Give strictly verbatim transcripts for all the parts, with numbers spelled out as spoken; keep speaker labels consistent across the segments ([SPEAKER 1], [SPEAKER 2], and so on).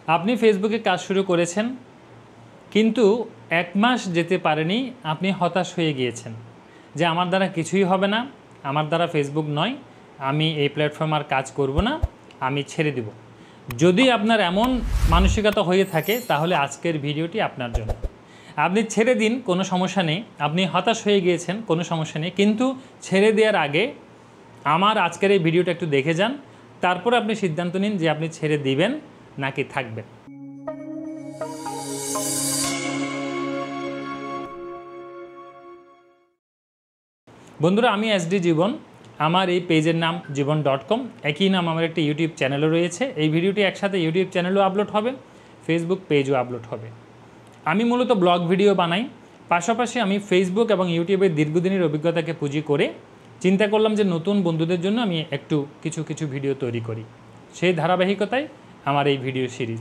[SPEAKER 1] আপনি ফেসবুকে কাজ শুরু করেছেন, কিন্তু এক মাস যেতে পারেনি, আপনি হতাশ হয়ে গিয়েছেন যে আমার দ্বারা কিছুই হবে না, আমার দ্বারা ফেসবুক নয়, আমি এই প্ল্যাটফর্ম আর কাজ করব না, আমি ছেড়ে দেব। যদি আপনার এমন মানসিকতা হয়ে থাকে তাহলে আজকের ভিডিওটি আপনার জন্য। আপনি ছেড়ে দিন, কোনো সমস্যা নেই। আপনি হতাশ হয়ে গিয়েছেন, কোনো সমস্যা নেই, কিন্তু ছেড়ে দেওয়ার আগে আমার আজকের এই ভিডিওটা একটু দেখে যান, তারপর আপনি সিদ্ধান্ত নিন যে আপনি ছেড়ে দিবেন নাকি থাকবেন। বন্ধুরা, আমি এসডি জীবন, আমার এই পেজের নাম জীবন ডট কম, একই নাম আমার একটি ইউটিউব চ্যানেলও রয়েছে। এই ভিডিওটি একসাথে ইউটিউব চ্যানেলও আপলোড হবে, ফেসবুক পেজও আপলোড হবে। আমি মূলত ব্লগ ভিডিও বানাই, পাশাপাশি আমি ফেসবুক এবং ইউটিউবের দীর্ঘদিনের অভিজ্ঞতাকে পুঁজি করে চিন্তা করলাম যে নতুন বন্ধুদের জন্য আমি একটু কিছু কিছু ভিডিও তৈরি করি। সেই ধারাবাহিকতায় আমার এই ভিডিও সিরিজ।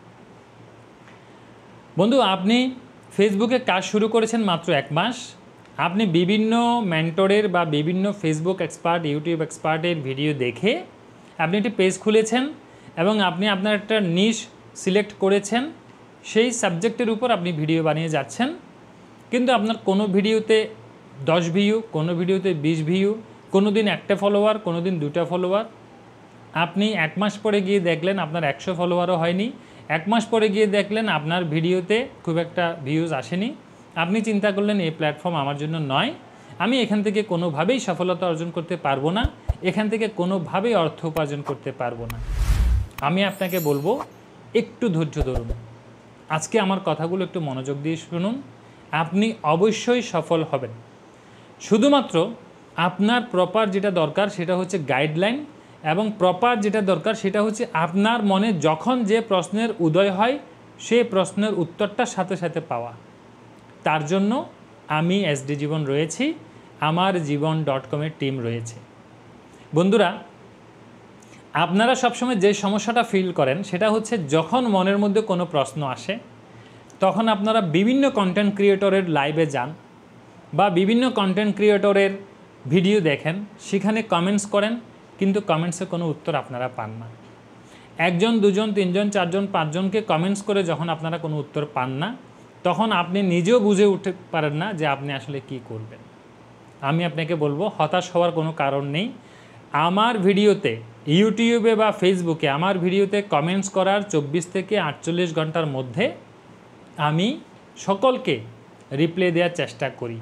[SPEAKER 1] বন্ধু, আপনি ফেসবুকে কাজ শুরু করেছেন মাত্র এক মাস, আপনি বিভিন্ন মেন্টরের বা বিভিন্ন ফেসবুক এক্সপার্ট, ইউটিউব এক্সপার্টের ভিডিও দেখে আপনি একটি পেজ খুলেছেন এবং আপনি আপনার একটা নিশ সিলেক্ট করেছেন, সেই সাবজেক্টের উপর আপনি ভিডিও বানিয়ে যাচ্ছেন। কিন্তু আপনার কোনো ভিডিওতে দশ ভিউ, কোনো ভিডিওতে বিশ ভিউ, কোনো দিন একটা ফলোয়ার, কোনো দিন দুটা ফলোয়ার। আপনি এক মাস পরে গিয়ে দেখলেন আপনার একশো ফলোয়ারও হয়নি, এক মাস পরে গিয়ে দেখলেন আপনার ভিডিওতে খুব একটা ভিউজ আসেনি। আপনি চিন্তা করলেন এই প্ল্যাটফর্ম আমার জন্য নয়, আমি এখান থেকে কোনোভাবেই সফলতা অর্জন করতে পারবো না, এখান থেকে কোনোভাবেই অর্থ উপার্জন করতে পারবো না। আমি আপনাকে বলবো একটু ধৈর্য ধরুন, আজকে আমার কথাগুলো একটু মনোযোগ দিয়ে শুনুন, আপনি অবশ্যই সফল হবেন। শুধুমাত্র আপনার প্রপার যেটা দরকার সেটা হচ্ছে গাইডলাইন, এবং প্রপার যেটা দরকার সেটা হচ্ছে আপনার মনে যখন যে প্রশ্নের উদয় হয় সেই প্রশ্নের উত্তরটা সাথে সাথে পাওয়া। তার জন্য আমি এসডি জীবন রয়েছি, আমার জীবন ডট কমের টিম রয়েছে। বন্ধুরা, আপনারা সবসময় যে সমস্যাটা ফিল করেন সেটা হচ্ছে যখন মনের মধ্যে কোনো প্রশ্ন আসে তখন আপনারা বিভিন্ন কন্টেন্ট ক্রিয়েটরের লাইভে যান বা বিভিন্ন কন্টেন্ট ক্রিয়েটরের ভিডিও দেখেন, সেখানে কমেন্টস করেন, কিন্তু কমেন্টসে কোনো উত্তর আপনারা পান না। একজন, দুজন, তিনজন, চারজন, পাঁচজনকে কমেন্টস করে যখন আপনারা কোনো উত্তর পান না, তখন আপনি নিজেও বুঝে উঠতে পারেন না যে আপনি আসলে কি করবেন। আমি আপনাকে বলবো হতাশ হওয়ার কোনো কারণ নেই। আমার ভিডিওতে ইউটিউবে বা ফেসবুকে আমার ভিডিওতে কমেন্টস করার চব্বিশ থেকে আটচল্লিশ ঘন্টার মধ্যে আমি সকলকে রিপ্লাই দেওয়ার চেষ্টা করি,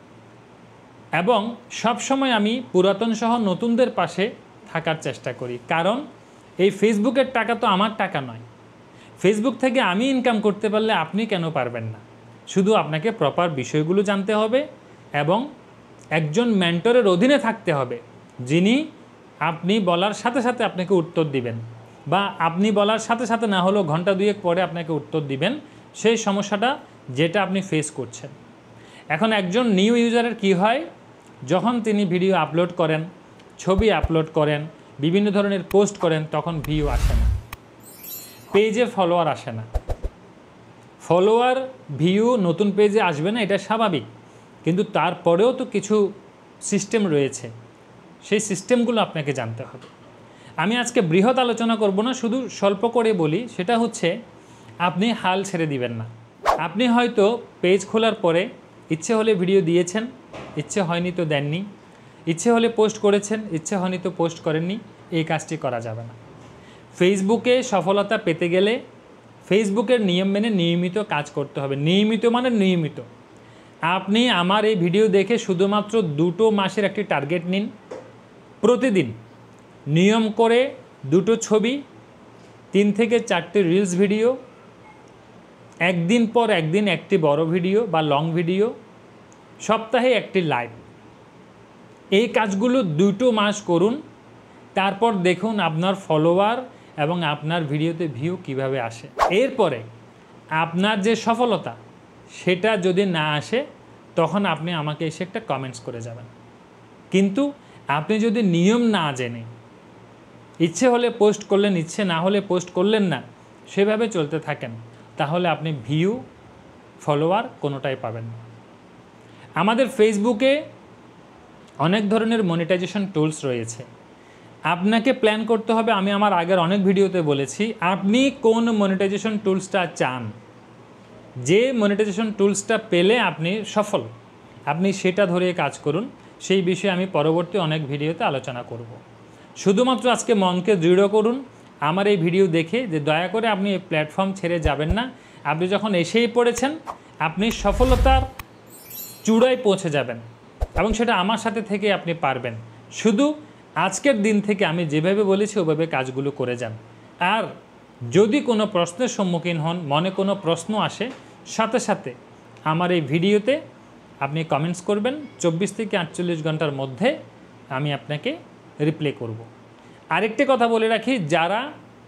[SPEAKER 1] এবং সবসময় আমি পুরাতন সহ নতুনদের পাশে থাকার চেষ্টা করি। কারণ এই ফেসবুকের টাকা তো আমার টাকা নয়, ফেসবুক থেকে আমি ইনকাম করতে পারলে আপনি কেন পারবেন না? শুধু আপনাকে প্রপার বিষয়গুলো জানতে হবে এবং একজন মেন্টরের অধীনে থাকতে হবে, যিনি আপনি বলার সাথে সাথে আপনাকে উত্তর দিবেন, বা আপনি বলার সাথে সাথে না হলেও ঘন্টা দুয়েক পরে আপনাকে উত্তর দিবেন সেই সমস্যাটা যেটা আপনি ফেস করছেন। এখন একজন নিউ ইউজারের কি হয়, যখন তিনি ভিডিও আপলোড করেন, ছবি আপলোড করেন, বিভিন্ন ধরনের পোস্ট করেন, তখন ভিউ আসে না, পেজে ফলোয়ার আসে না। ফলোয়ার, ভিউ নতুন পেজে আসবে না, এটা স্বাভাবিক, কিন্তু তারপরেও তো কিছু সিস্টেম রয়েছে, সেই সিস্টেমগুলো আপনাকে জানতে হবে। আমি আজকে বৃহৎ আলোচনা করব না, শুধু স্বল্প করে বলি, সেটা হচ্ছে আপনি হাল ছেড়ে দিবেন না। আপনি হয়তো পেজ খোলার পরে ইচ্ছে হলে ভিডিও দিয়েছেন, ইচ্ছে হয়নি তো দেননি, ইচ্ছে হলে পোস্ট করেছেন, ইচ্ছে হয়নি তো পোস্ট করেননি, এই কাজটি করা যাবে না। ফেসবুকে সফলতা পেতে গেলে ফেসবুকের নিয়ম মেনে নিয়মিত কাজ করতে হবে। নিয়মিত মানে নিয়মিত। আপনি আমার এই ভিডিও দেখে শুধুমাত্র দুটো মাসের একটি টার্গেট নিন। প্রতিদিন নিয়ম করে দুটো ছবি, তিন থেকে চারটে রিলস ভিডিও, একদিন পর একদিন একটি বড় ভিডিও বা লং ভিডিও, সপ্তাহে একটি লাইভ। এই কাজগুলো দুটো মাস করুন, তারপর দেখুন আপনার ফলোয়ার এবং আপনার ভিডিওতে ভিউ কিভাবে আসে। এরপরে আপনার যে সফলতা সেটা যদি না আসে তখন আপনি আমাকে এসে একটা কমেন্টস করে যাবেন। কিন্তু আপনি যদি নিয়ম না জেনে ইচ্ছে হলে পোস্ট করলেন, ইচ্ছে না হলে পোস্ট করলেন না, সেভাবে চলতে থাকেন, তাহলে আপনি ভিউ, ফলোয়ার কোনোটাই পাবেন না। আমাদের ফেসবুকে অনেক ধরনের মনিটাইজেশন টুলস রয়েছে। আপনাকে প্ল্যান করতে হবে। আমি আমার আগের অনেক ভিডিওতে বলেছি, আপনি কোন মনিটাইজেশন টুলসটা চান, যে মনিটাইজেশন টুলসটা পেলে আপনি সফল, আপনি সেটা ধরে কাজ করুন। সেই বিষয়ে আমি পরবর্তী অনেক ভিডিওতে আলোচনা করব। শুধুমাত্র আজকে মনকে দৃঢ় করুন আমার এই ভিডিও দেখে, যে দয়া করে আপনি এই প্ল্যাটফর্ম ছেড়ে যাবেন না। আপনি যখন এসেই পড়েছেন, আপনি সফলতার চূড়ায় পৌঁছে যাবেন, এবং সেটা আমার সাথে থেকে আপনি পারবেন। শুধু আজকের দিন থেকে আমি যেভাবে বলেছি ওভাবে কাজগুলো করে যান। আর যদি কোনো প্রশ্নের সম্মুখীন হন, মনে কোনো প্রশ্ন আসে, সাথে সাথে আমার এই ভিডিওতে আপনি কমেন্টস করবেন। চব্বিশ থেকে আটচল্লিশ ঘন্টার মধ্যে আমি আপনাকে রিপ্লাই করব। আরেকটি কথা বলে রাখি, যারা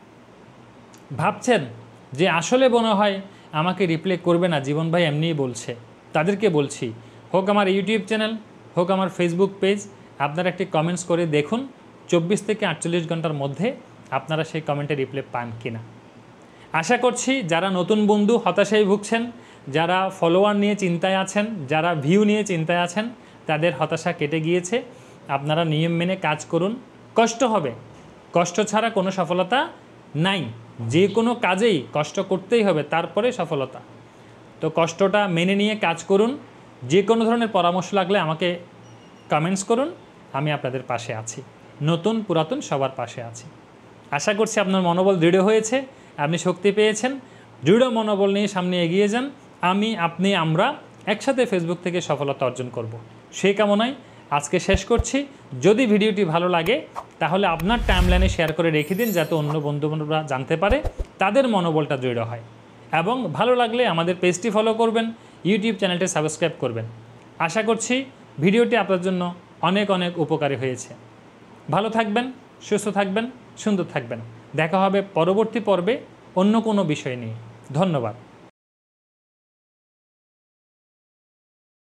[SPEAKER 1] ভাবছেন যে আসলে মনে হয় আমাকে রিপ্লাই করবে না, জীবন ভাই এমনিই বলছে, তাদেরকে বলছি, হোক আমার ইউটিউব চ্যানেল, হোক আমার ফেসবুক পেজ, আপনারা একটি কমেন্টস করে দেখুন চব্বিশ থেকে আটচল্লিশ ঘন্টার মধ্যে আপনারা সেই কমেন্টে রিপ্লাই পান কিনা। আশা করছি যারা নতুন বন্ধু হতাশায় ভুগছেন, যারা ফলোয়ার নিয়ে চিন্তায় আছেন, যারা ভিউ নিয়ে চিন্তায় আছেন, তাদের হতাশা কেটে গিয়েছে। আপনারা নিয়ম মেনে কাজ করুন। কষ্ট হবে, কষ্ট ছাড়া কোনো সফলতা নাই। যে কোনো কাজেই কষ্ট করতেই হবে, তারপরে সফলতা। তো কষ্টটা মেনে নিয়ে কাজ করুন। যে কোনো ধরনের পরামর্শ লাগলে আমাকে কমেন্টস করুন, আমি আপনাদের পাশে আছি। নতুন পুরাতন সবার পাশে আছি। আশা করছি আপনার মনোবল দৃঢ় হয়েছে, আপনি শক্তি পেয়েছেন। দৃঢ় মনোবল নিয়ে সামনে এগিয়ে যান। আমি, আপনি, আমরা একসাথে ফেসবুক থেকে সফলতা অর্জন করব। সেই কামনায় আজকে শেষ করছি। যদি ভিডিওটি ভালো লাগে তাহলে আপনার টাইমলাইনে শেয়ার করে রেখে দিন, যাতে অন্য বন্ধুবান্ধবরা জানতে পারে, তাদের মনোবলটা দৃঢ় হয়। এবং ভালো লাগলে আমাদের পেজটি ফলো করবেন, ইউটিউব চ্যানেলটি সাবস্ক্রাইব করবেন। আশা করছি ভিডিওটি আপনার জন্য অনেক অনেক উপকারী হয়েছে। ভালো থাকবেন, সুস্থ থাকবেন, সুন্দর থাকবেন। দেখা হবে পরবর্তী পর্বে অন্য কোনো বিষয় নিয়ে। ধন্যবাদ।